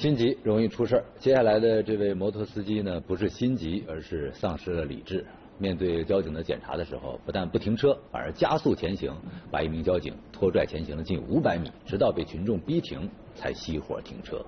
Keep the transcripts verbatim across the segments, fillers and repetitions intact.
心急容易出事儿。接下来的这位摩托司机呢，不是心急，而是丧失了理智。面对交警的检查的时候，不但不停车，反而加速前行，把一名交警拖拽前行了近五百米，直到被群众逼停，才熄火停车。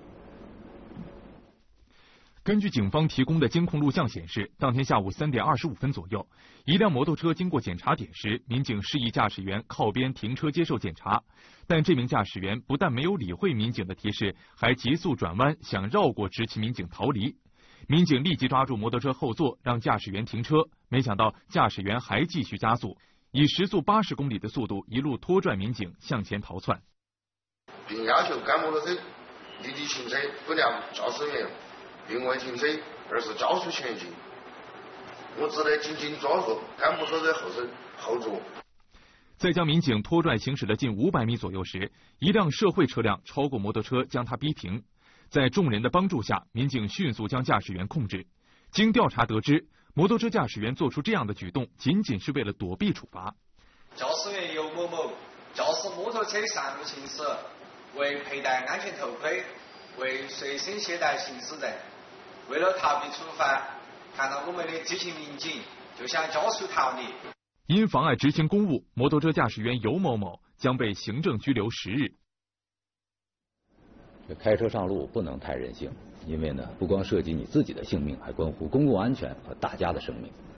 根据警方提供的监控录像显示，当天下午三点二十五分左右，一辆摩托车经过检查点时，民警示意驾驶员靠边停车接受检查，但这名驾驶员不但没有理会民警的提示，还急速转弯想绕过执勤民警逃离。民警立即抓住摩托车后座，让驾驶员停车，没想到驾驶员还继续加速，以时速八十公里的速度一路拖拽民警向前逃窜， 并要求该摩托车立即停车，不料驾驶员并未停车，而是加速前进。我只得紧紧抓住该摩托车后身后座。 在将民警拖拽行驶了近五百米左右时，一辆社会车辆超过摩托车，将他逼停。在众人的帮助下，民警迅速将驾驶员控制。经调查得知，摩托车驾驶员做出这样的举动，仅仅是为了躲避处罚。 驾驶员尤某某驾驶摩托车上路行驶，未佩戴安全头盔，未随身携带行驶证。为了逃避处罚，看到我们的执勤民警就想加速逃离。 因妨碍执行公务，摩托车驾驶员尤某某将被行政拘留十日。 开车上路不能太任性，因为呢，不光涉及你自己的性命，还关乎公共安全和大家的生命。